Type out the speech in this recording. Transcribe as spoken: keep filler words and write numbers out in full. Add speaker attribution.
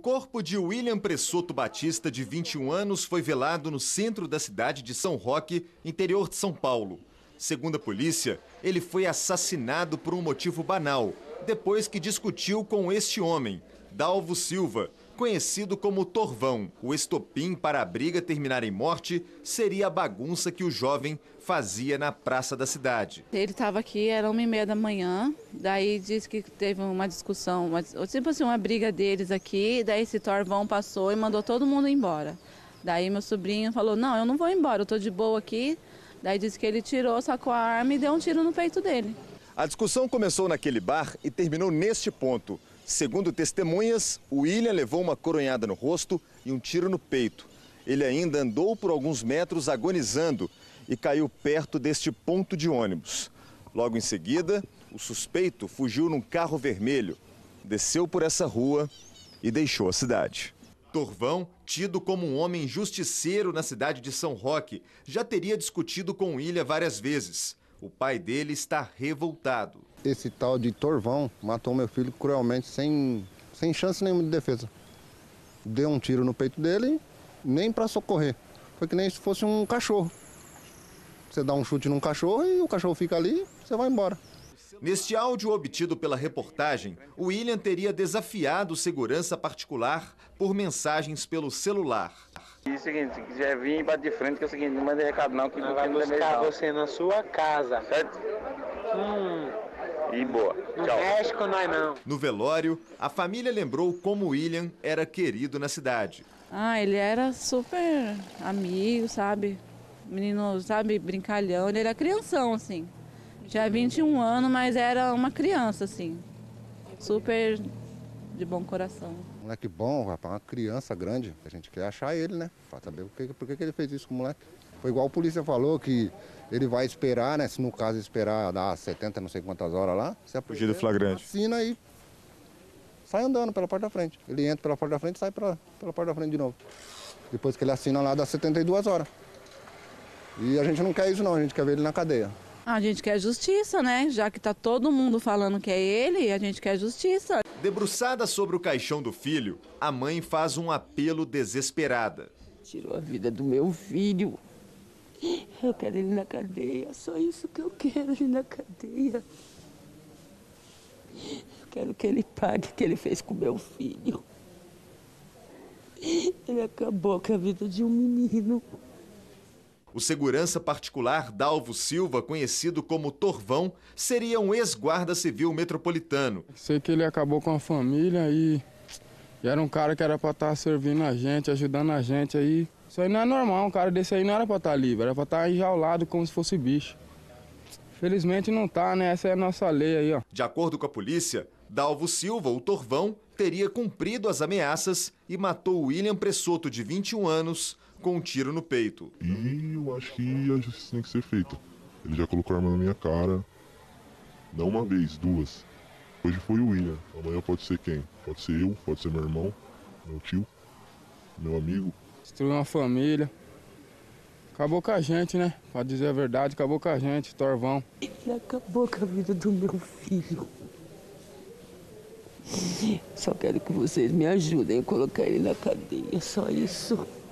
Speaker 1: corpo de William Pressoto Batista, de vinte e um anos, foi velado no centro da cidade de São Roque, interior de São Paulo. Segundo a polícia, ele foi assassinado por um motivo banal, depois que discutiu com este homem, Dalvo Silva, conhecido como Torvão. O estopim para a briga terminar em morte seria a bagunça que o jovem fazia na praça da cidade.
Speaker 2: Ele estava aqui, era uma e meia da manhã, daí disse que teve uma discussão, uma, tipo assim, uma briga deles aqui, daí esse Torvão passou e mandou todo mundo embora. Daí meu sobrinho falou, não, eu não vou embora, eu tô de boa aqui. Daí disse que ele tirou, sacou a arma e deu um tiro no peito dele.
Speaker 1: A discussão começou naquele bar e terminou neste ponto. Segundo testemunhas, o William levou uma coronhada no rosto e um tiro no peito. Ele ainda andou por alguns metros agonizando e caiu perto deste ponto de ônibus. Logo em seguida, o suspeito fugiu num carro vermelho, desceu por essa rua e deixou a cidade. Torvão, tido como um homem justiceiro na cidade de São Roque, já teria discutido com William várias vezes. O pai dele está revoltado.
Speaker 3: Esse tal de Torvão matou meu filho cruelmente, sem, sem chance nenhuma de defesa. Deu um tiro no peito dele, nem para socorrer. Foi que nem se fosse um cachorro. Você dá um chute num cachorro e o cachorro fica ali, você vai embora.
Speaker 1: Neste áudio obtido pela reportagem, o William teria desafiado segurança particular por mensagens pelo celular.
Speaker 4: E é o seguinte, se quiser vir, bate de frente, que é o seguinte, não manda recado não, que não vai buscar você na sua casa. Certo? Hum. E boa.
Speaker 5: Não
Speaker 4: Tchau.
Speaker 5: mexe com nós não.
Speaker 1: No velório, a família lembrou como William era querido na cidade.
Speaker 2: Ah, ele era super amigo, sabe? Menino, sabe, brincalhão. Ele era crianção, assim. Tinha vinte e um anos, mas era uma criança, assim. Super de bom coração.
Speaker 3: Moleque bom, rapaz, uma criança grande. A gente quer achar ele, né? Pra saber por que, por que ele fez isso com o moleque. Foi igual a polícia falou, que ele vai esperar, né? Se no caso esperar dar setenta, não sei quantas horas lá. Se
Speaker 1: Fugir do flagrante.
Speaker 3: Assina e sai andando pela porta da frente. Ele entra pela porta da frente e sai pela, pela porta da frente de novo. Depois que ele assina lá, dá setenta e duas horas. E a gente não quer isso não, a gente quer ver ele na cadeia.
Speaker 2: A gente quer justiça, né? Já que tá todo mundo falando que é ele, a gente quer justiça.
Speaker 1: Debruçada sobre o caixão do filho, a mãe faz um apelo desesperada.
Speaker 6: Tirou a vida do meu filho. Eu quero ele na cadeia, só isso que eu quero, ele na cadeia. Eu quero que ele pague o que ele fez com meu filho. Ele acabou com a vida de um menino.
Speaker 1: O segurança particular Dalvo Silva, conhecido como Torvão, seria um ex-guarda civil metropolitano.
Speaker 7: Sei que ele acabou com a família e, e era um cara que era para estar servindo a gente, ajudando a gente aí. Isso aí não é normal, um cara desse aí não era para estar livre, era para estar enjaulado como se fosse bicho. Felizmente não tá, né? Essa é a nossa lei aí, ó.
Speaker 1: De acordo com a polícia, Dalvo Silva, o Torvão, teria cumprido as ameaças e matou William Pressoto, de vinte e um anos, com um tiro no peito.
Speaker 8: E eu acho que a justiça tem que ser feita. Ele já colocou a arma na minha cara, não uma vez, duas. Hoje foi o William, amanhã pode ser quem? Pode ser eu, pode ser meu irmão, meu tio, meu amigo.
Speaker 7: Destruiu uma família. Acabou com a gente, né? Pra dizer a verdade, acabou com a gente, Torvão.
Speaker 6: Ele acabou com a vida do meu filho. Só quero que vocês me ajudem a colocar ele na cadeia, só isso.